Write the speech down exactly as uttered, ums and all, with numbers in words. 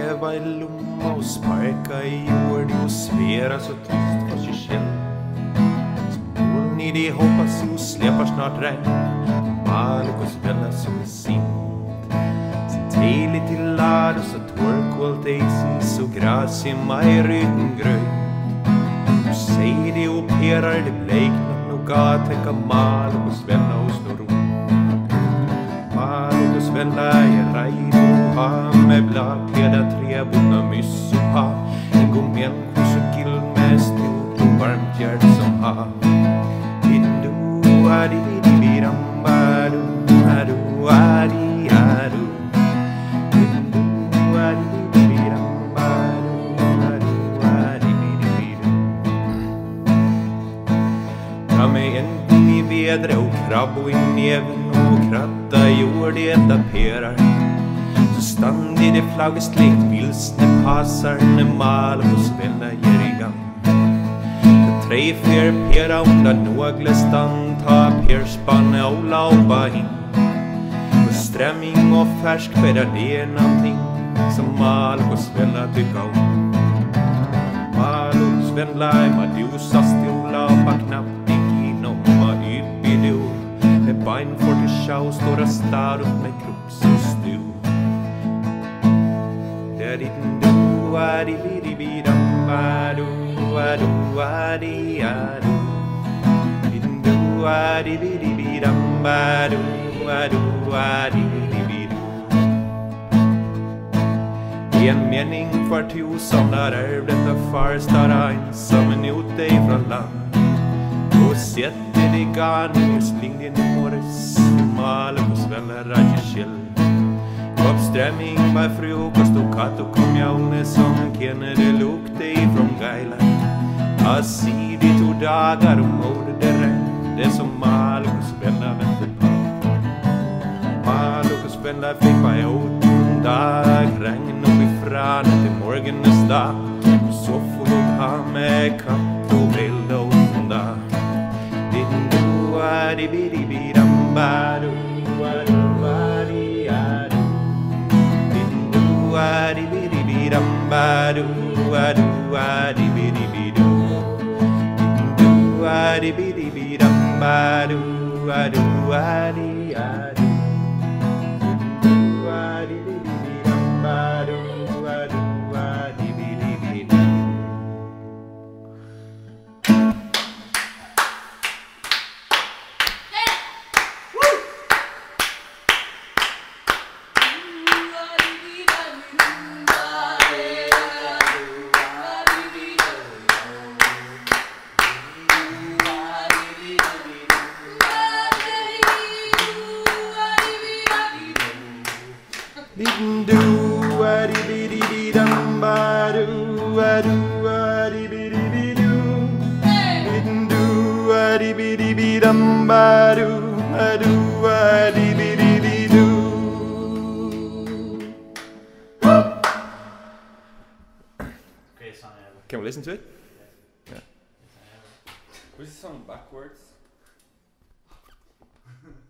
veva i lomma och sparka i jord och svera så tyst för sig själv. Moln i det hoppas och släpar snart regn. Marlickos Vendla som är sint. Så tejligt till lad och så torkolt eisis och gras i majryten grönt. Du säger det och perar det bleknar och gatäcka Marlickos Vendla och slår ro. Marlickos Vendla är rajdo ha med blakeda trebona myss och ha. En god människor så gill med stort och varmt hjärt som ha. Hindu adi di biram badu adu adi adu. Hindu adi di biram badu adu adi di bidu. Ta mig en gång i vedre och krabb i neven och kratta jord i ett perar. Så stand i det flaggslikt vilsne passar när Marlickos Vendla ger igång. Tre fyr pera under någle stand ta perspanne och laupa in. Och strämming och färsk skedar det är någonting som Marlickos Vendla tycka om. Marlickos Vendla är madusa stilla och pa knappt inom och yppido. Med bein för till sjau stora stad upp med kropp så stu. Där ditten du adi bidi bidam badu adu adi adu. Ditten du adi bidi bidam badu adu adi bidi bidu. En mening för to som där ärvdet av far stara ensam en ut dig från land. Och sätter dig garn i splingden i morres. Marlickos Vendla rajishell. Uppströmming med frukost och katt och kom jag unge som känner det lukte ifrån Gotland. Assidigt och dagar och mode det regn. Det som Marlickos Vendla väntar på. Marlickos Vendla fick på ut en dag. Regn upp i fran till morgonens dag. Så får du ha med katt och bild och onda. Din du adi bidi bidam badu adu adi adu. Din du adi bidi bidam badu adu adi bidi bidu. Din du adi bidi bidam badu adu adi adu. Din du adi bidi bidam badu adu adi bidi bidu. Didn't do a di bidi bidam badu adu adi bidi bidu. Didn't do a di bidi bidam badu adu adi bidi bidu. Can we listen to it? Yeah. Was this song backwards?